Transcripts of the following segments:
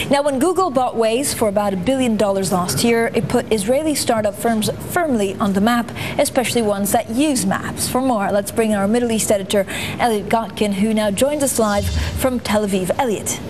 Now, when Google bought Waze for about $1 billion last year, it put Israeli startup firms firmly on the map, especially ones that use maps. For more, let's bring our Middle East editor, Elliot Gotkin, who now joins us live from Tel Aviv. Elliot.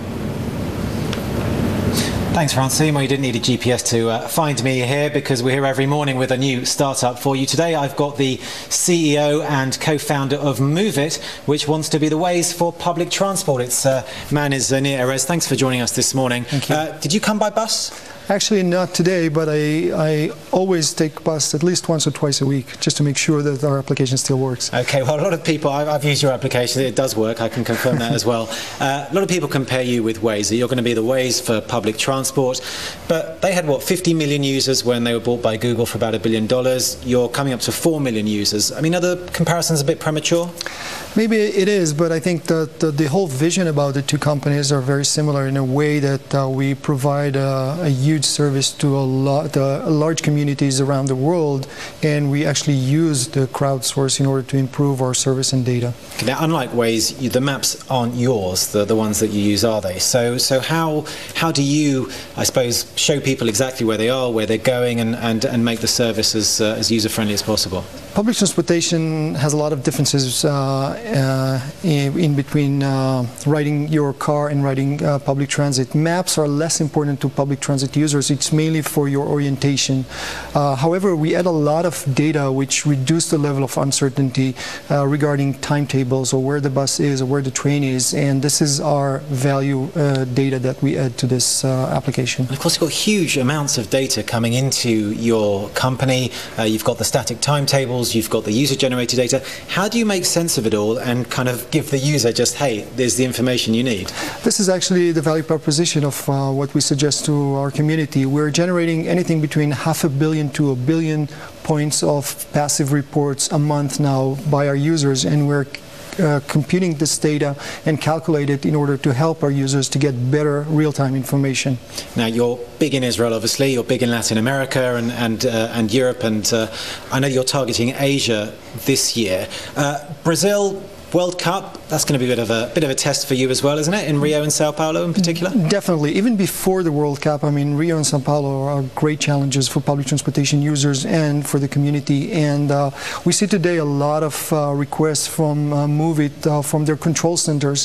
Thanks, Francine. Well, you didn't need a GPS to find me here, because we're here every morning with a new startup for you. Today I've got the CEO and co-founder of Moovit, which wants to be the Waze for public transport. Its man is Nir Erez. Thanks for joining us this morning. Thank you. Did you come by bus? Actually, not today, but I always take bus at least once or twice a week, just to make sure that our application still works. Okay, well, a lot of people, I've used your application, it does work, I can confirm that as well. A lot of people compare you with Waze. You're going to be the Waze for public transport, but they had, what, 50 million users when they were bought by Google for about $1 billion. You're coming up to 4 million users. I mean, are the comparisons a bit premature? Maybe it is, but I think that the whole vision about the two companies are very similar in a way that we provide a huge service to large communities around the world, and we actually use the crowdsourcing in order to improve our service and data. Now, unlike Waze, the maps aren't yours, the ones that you use, are they? So how do you, I suppose, show people exactly where they are, where they're going, and make the service as user-friendly as possible? Public transportation has a lot of differences in between riding your car and riding public transit. Maps are less important to public transit users. It's mainly for your orientation. However, we add a lot of data which reduce the level of uncertainty regarding timetables or where the bus is or where the train is, and this is our value data that we add to this application. And of course, you've got huge amounts of data coming into your company. You've got the static timetables, you've got the user-generated data. How do you make sense of it all and kind of give the user just, hey, there's the information you need? This is actually the value proposition of what we suggest to our community. We're generating anything between 500 million to 1 billion points of passive reports a month now by our users, and we're computing this data and calculate it in order to help our users to get better real-time information. Now, you're big in Israel, obviously. You're big in Latin America and Europe, and I know you're targeting Asia this year. Brazil World Cup, that's going to be a bit of a test for you as well, isn't it? In Rio and Sao Paulo in particular? Definitely. Even before the World Cup, I mean, Rio and Sao Paulo are great challenges for public transportation users and for the community. And we see today a lot of requests from Moovit, from their control centers,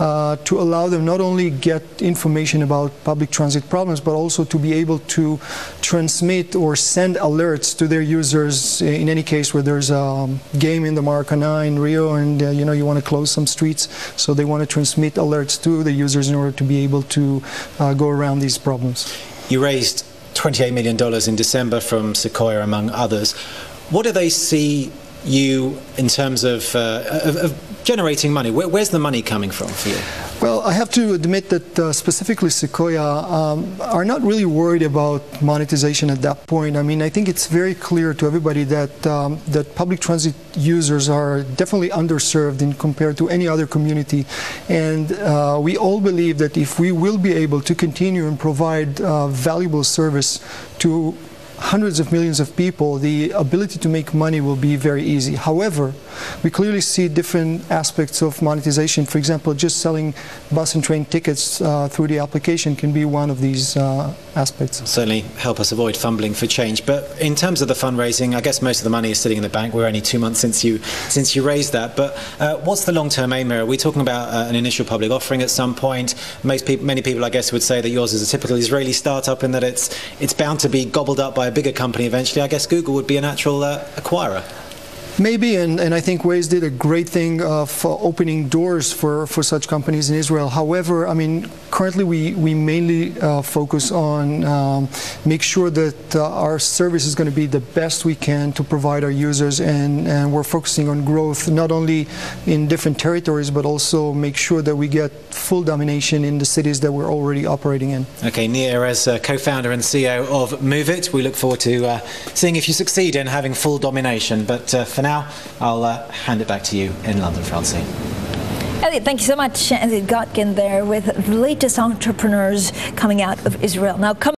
to allow them not only get information about public transit problems, but also to be able to transmit or send alerts to their users in any case where there's a game in the Maracanã in Rio, and you want to close some streets, so they want to transmit alerts to the users in order to be able to go around these problems. You raised $28 million in December from Sequoia, among others. What do they see you in terms of generating money? Where's the money coming from for you? Well, I have to admit that specifically Sequoia are not really worried about monetization at that point. I mean, I think it's very clear to everybody that that public transit users are definitely underserved in compared to any other community, and we all believe that if we will be able to continue and provide valuable service to hundreds of millions of people, the ability to make money will be very easy. However, we clearly see different aspects of monetization. For example, just selling bus and train tickets through the application can be one of these aspects. Certainly help us avoid fumbling for change. But in terms of the fundraising, I guess most of the money is sitting in the bank. We're only 2 months since you raised that. But what's the long-term aim here? Are we talking about an initial public offering at some point? Many people, I guess, would say that yours is a typical Israeli startup, and that it's bound to be gobbled up by a bigger company eventually. I guess Google would be a natural acquirer. Maybe, and I think Waze did a great thing of opening doors for such companies in Israel. However, I mean, currently we mainly focus on make sure that our service is going to be the best we can to provide our users, and we're focusing on growth not only in different territories, but also make sure that we get full domination in the cities that we're already operating in. Okay, Nir Erez, co-founder and CEO of Moovit. We look forward to seeing if you succeed in having full domination. But for now, I'll hand it back to you in London, Francine. Elliot, thank you so much. Elliot Gotkin there with the latest entrepreneurs coming out of Israel. Now,